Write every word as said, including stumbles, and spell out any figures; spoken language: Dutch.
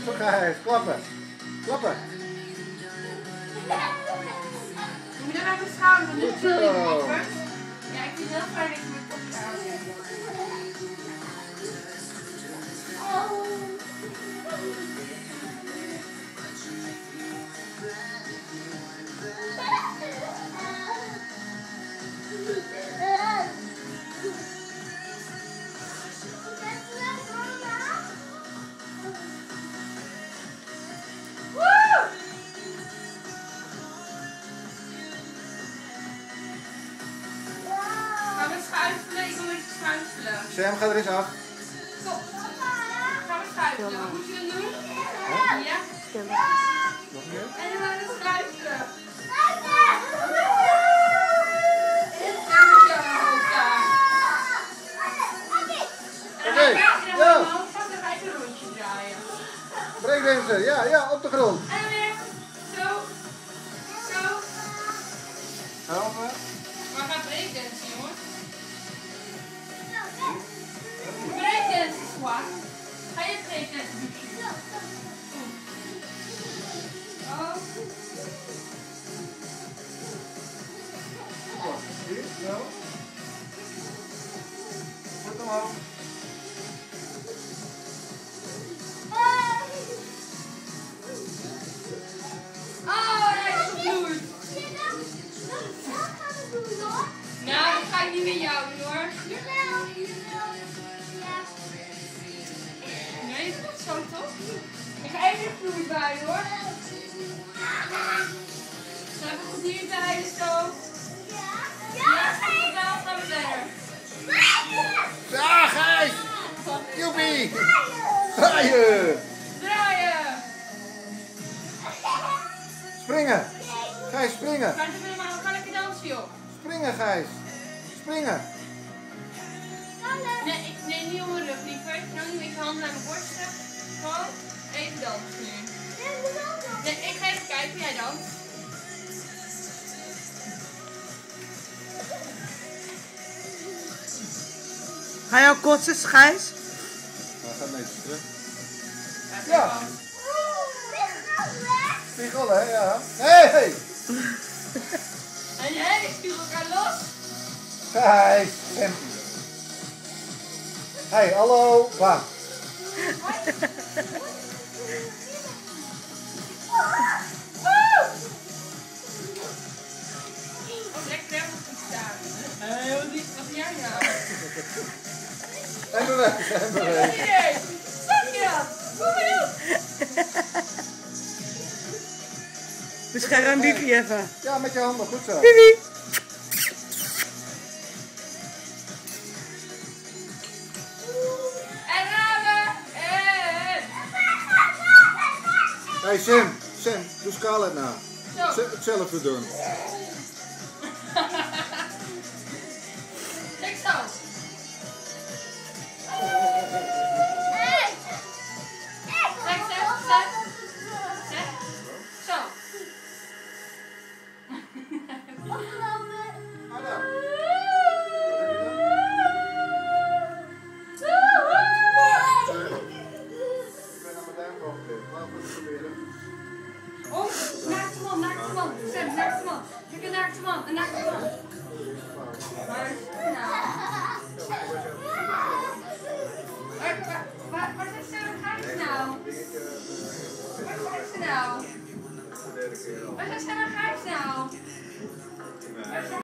Zo Gijs, klappen. Klappen. Moet je dan even schouder, want dit wil je Zo. lieverd. Ja, ik vind het heel fijn dat je mijn kopje aanzet. Gaan we schuifelen? Ik wil met je schuifelen. Sam, ga er eens af. Stop. Gaan we schuifelen? Wat moet je dan doen? Ja? Nog meer? En dan gaan we schuifelen. Oké, ja. Dan ga ik een rondje draaien. Breakdancer, ja, ja, op de grond. En dan weer zo. Zo. Helpen. Maar ga breakdansen, jongens. Breakdansen, Swan. Ga je breakdansen doen? Oh. Hier, zo. Goed omhoog. Oh, hij is gebloed. Nou, dat ga ik niet met jou doen, hoor. Nee, is goed zo, toch? Ik ga even de vloer bij, hoor. Ga even goed hier bij, zo. Ja, goed, dan gaan we verder. Ja, Gijs! Joepie! Draaien! Draaien! Springen! Gijs, springen! Ga even maar, we gaan lekker dansen, joh. Springen, Gijs! Springen! Nee, ik, nee, niet om mijn rug, liever. Nou, niet met je handen aan mijn borsten. Gewoon even dansen nu. Nee, ik ga even kijken hoe jij danst. Ga je al kotsen, Gijs? Nou, gaat netjes terug. Ja. Ja. Spiegel, hè? Ja. Hé! Hey. En jij, ik stuur elkaar los. Gijs! Sempie. Hey, hallo! Bam! Oh, lekker helemaal goed staan. Heel lief, wat ben jij nou? En bewegen, en bewegen. Idee! Zag je dat? Kom maar op! Bescherm Bibi even. Ja, met je handen, goed zo. Bibi! En ramen! En... Hey Sam, Sam, doe Scarlett nou. Zo. Z- Hetzelfde doen. Kijk zo. Kijk, zet, zet. Zet. Zo. Adam. Ik ben aan mijn duim opgeklikt. Laten we het proberen. Oh, naakte man, naakte man. Sam, naakte man. Kijk, een naakte man, een naakte man. Waar is het nou? Waar, waar, waar, waar is Sam en Gijs nou? Waar zijn ze nou? Waar zijn Sam en Gijs nou? Waar zijn